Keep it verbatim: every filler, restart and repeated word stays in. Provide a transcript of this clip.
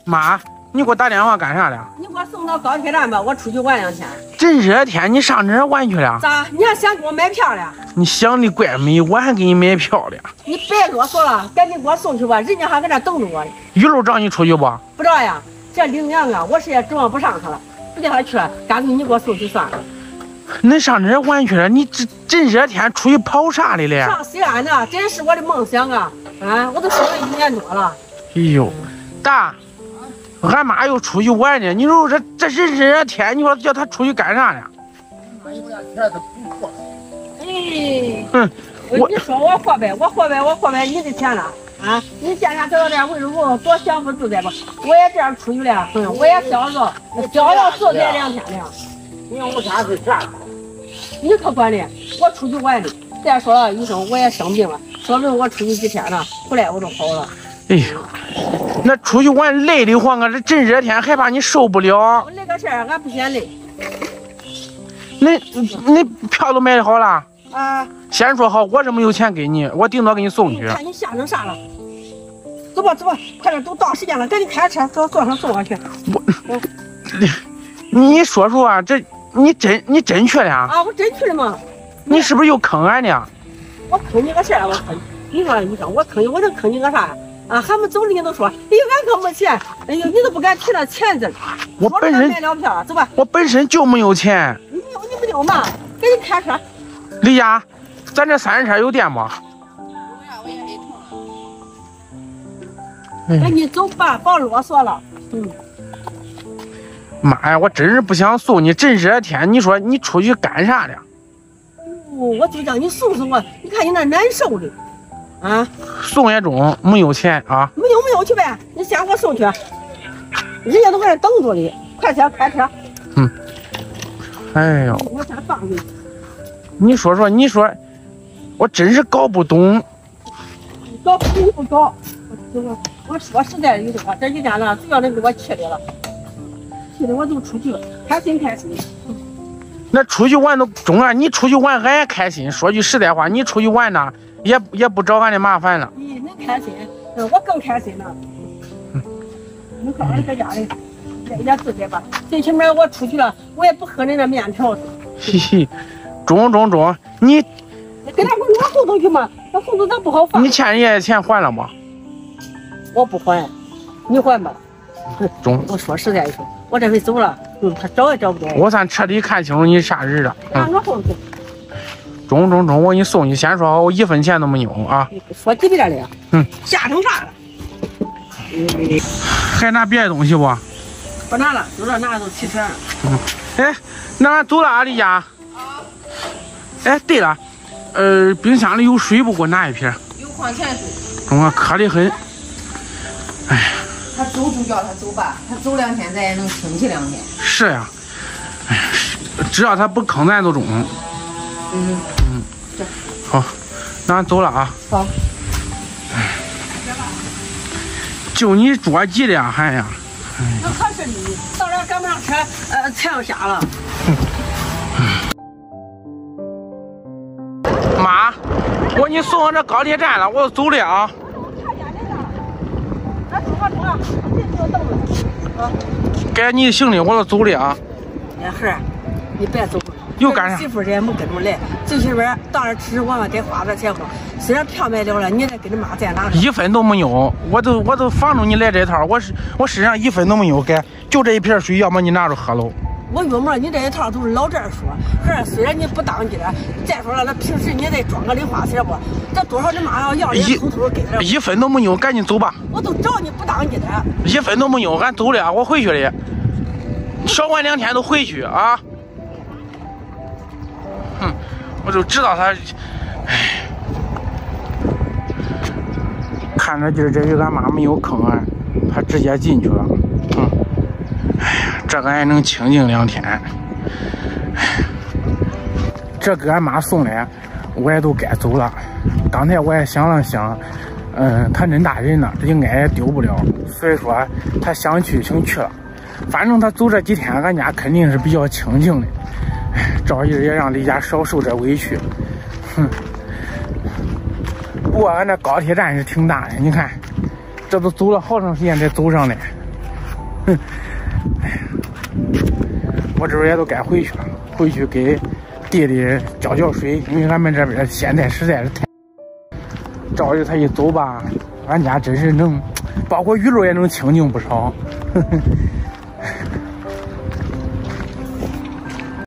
妈，你给我打电话干啥了？ 你给我送到高铁站吧，我出去玩两天。 这热天你上哪儿玩去了？ 咋？你还想给我买票了？ 你想的怪美，我还给你买票了。 你别啰嗦了，赶紧给我送去吧，人家还搁这等着我呢。 雨露找你出去不？ 不知道呀，这领养啊，我是也指望不上他了，不叫他去了，干脆你给我送去算了。 恁上哪儿玩去了？你这这热天出去跑啥来了？ 上西安呢，真是我的梦想啊！啊，我都生了一年多了。 哎呦，大，俺妈又出去玩呢。你说这这这热天，你说叫她出去干啥呢？ 哎， 嗯， 我你说我活呗，我活呗，我活呗你的钱了啊！你见他得到点慰藉，多享福自在吧。我也这样出去了，嗯，我也逍遥逍遥自在两天了。 你有啥事啥？ 你可管的，我出去玩的。再说了，医生我也生病了，说明我出去几天了，回来我就好了。 哎呦，那出去玩累得慌啊！这真热天，害怕你受不了。 我那个事儿俺不嫌累。 那那票都买好了？ 啊， 先说好，我是没有钱给你，我顶多给你送去。 看你吓成啥了？走吧走吧，快点，都到时间了，赶紧开车，给我坐上送我去。 我，你你说说啊，这你真你真去了啊？ 啊，我真去了吗？ 你是不是又坑俺呢？ 我坑你个事儿，我坑你。你说医生，我坑你，我能坑你个啥？啊，还没走的人都说，哎呦，俺可没钱，哎呦，你都不敢提那钱字。 我本身买了票，走吧。 我本身就没有钱。 你有你不有嘛？赶紧开车。 李佳，咱这三轮车有电不？ 赶紧走吧，别啰嗦了。嗯。 妈呀，我真是不想送你，真热天，你说你出去干啥了？ 哦，我就叫你送送我，你看你那难受的。啊， 送也中，没有钱啊。 没有没有去呗，你先给我送去，人家都搁这等着呢，快点开车。 嗯。哎呦， 我先放你。 你说说，你说，我真是搞不懂。 搞你不搞？我我我说实在的有话，这几天了，主要人给我气的了，气的我就出去开心开心。 那出去玩都中啊！你出去玩俺也开心。说句实在话，你出去玩呢，也也不找俺的麻烦了。 你能开心，嗯，我更开心了。嗯，你看俺在家里在家自己吧，最起码我出去了，我也不喝人家面条。 嘿嘿，中中中，你跟他不是我后头去嘛，那后头咱不好放。 你欠人家的钱还了吗？ 我不还，你还吧。 中， 我说实在的说，我这回走了，嗯，他找也找不着。 我算彻底看清楚你啥人了。 嗯，我后头。 中中中，我给你送去，先说好，我一分钱都没有啊。 说几遍了呀？ 嗯。 吓成啥了？ 嗯。还拿别的东西不？ 不拿了，走了，拿都骑车。 嗯。哎，那俺走了啊，李佳。啊。哎，对了，呃，冰箱里有水不？给我拿一瓶。 有矿泉水。 中啊，渴得很。哎呀。 他走就叫他走吧，他走两天咱也能撑起两天。 是呀，哎呀，只要他不坑咱都中。 嗯嗯，好，那俺走了啊。 好。 就你着急的还呀？ 那可是你到这赶不上车，呃，菜要下了。 妈，我给你送到这高铁站了，我走了啊。该你的行李我都走了啊。 哎孩，你别走了。 又干啥？ 媳妇儿也没跟着来，最起码到那吃我们该花点钱花。虽然票买了了，你再跟你妈再拿着。 一分都没有，我都我都防着你来这套，我是我身上一分都没有，该就这一瓶水，要么你拿着喝喽。 我约么？你这一套都是老这儿说，孩儿虽然你不当机了，再说了，那平时你得装个零花钱不？这多少你妈要要人偷偷给点。 一分都没有，赶紧走吧。 我都找你不当机的。 一分都没有，俺走了，我回去了。少玩两天都回去啊。哼，我就知道他，哎，看着就是这回俺妈没有坑俺，他直接进去了。嗯，哎呀，这个还能清静两天。哎，这给俺妈送来，我也都该走了。刚才我也想了想，嗯，他恁大人了，应该也丢不了，所以说他想去请去了。反正他走这几天，俺家肯定是比较清静的。赵姨也让李家少受点委屈，哼。不过俺这高铁站是挺大的，你看，这都走了好长时间才走上来。 哼，哎呀，我这边也都该回去了，回去给弟弟浇浇水，因为俺们这边现在实在是太，照着他一走吧，俺家真是能，包括雨露也能清静不少。呵呵